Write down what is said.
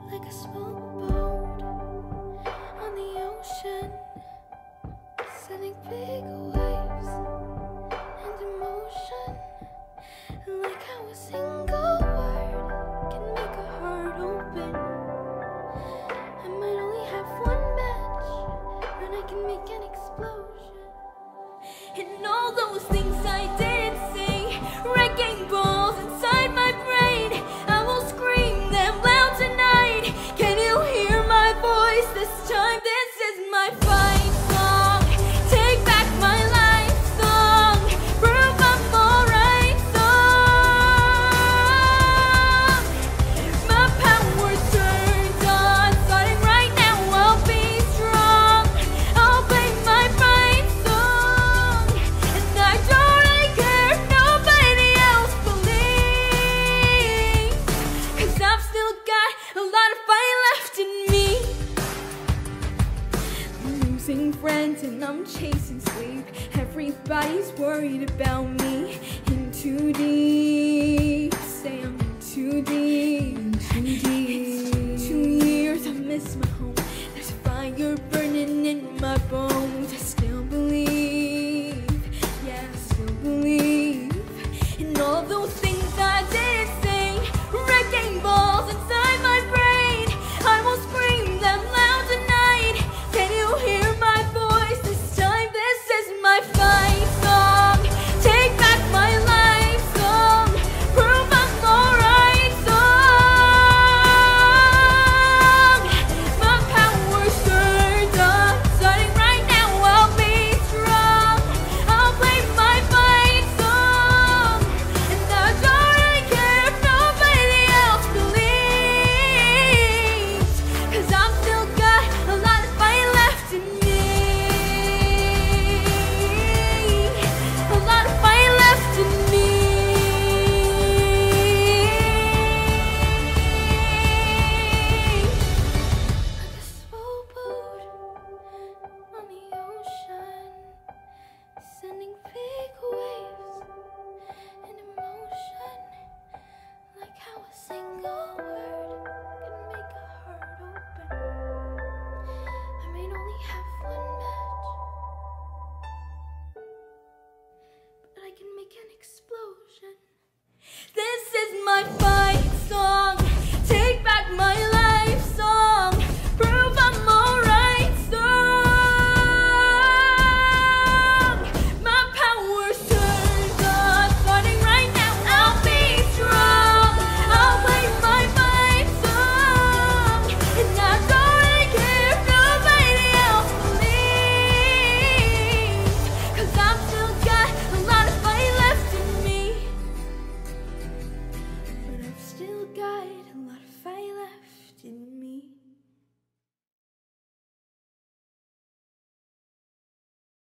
like a small boat on the ocean, sending big waves and emotion. Like how a single word can make a heart open. I might only have one match, but I can make an explosion. And all those things I didn't say, wrecking balls inside my brain, I will scream them loud tonight. Can you hear my voice this time? This is my fight song. Take back my life song. Prove I'm alright song. My power's turned on, starting right now. I'll be strong. I'll play my fight song, and I don't really care if nobody else believes, 'cause I've still got a lot of fight left in me. I'm losing friends and I'm chasing sleep. Everybody's worried about me. In too deep, say I'm in too deep. It's been 2 years, I miss my home. There's fire burning in my bones. I still believe, yeah, I still believe in all those things